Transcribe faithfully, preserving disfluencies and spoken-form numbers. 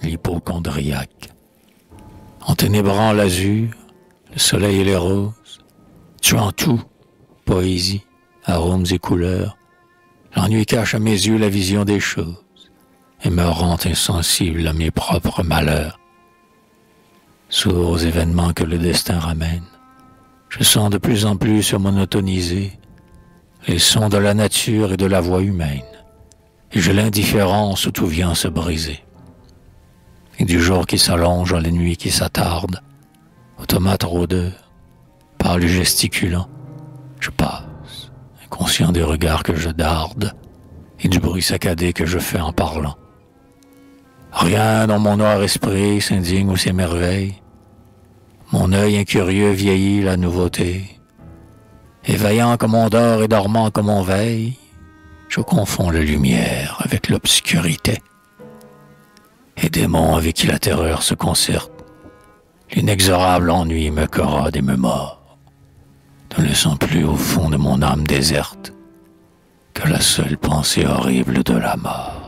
l'hypochondriaque. Enténébrant l'azur, le soleil et les roses, tuant tout, poésie, arômes et couleurs, l'ennui cache à mes yeux la vision des choses et me rend insensible à mes propres malheurs. Sourd aux événements que le destin ramène, je sens de plus en plus se monotoniser les sons de la nature et de la voix humaine, et j'ai l'indifférence où tout vient se briser. Et du jour qui s'allonge à la nuit qui s'attarde, automate rôdeur, pâle et gesticulant, je passe, inconscient des regards que je darde et du bruit saccadé que je fais en parlant. Rien dans mon noir esprit s'indigne ou s'émerveille. Mon œil incurieux vieillit la nouveauté. Éveillant comme on dort et dormant comme on veille, je confonds la lumière avec l'obscurité. Et démons avec qui la terreur se concerte, l'inexorable ennui me corrode et me mord, ne laissant plus au fond de mon âme déserte que la seule pensée horrible de la mort.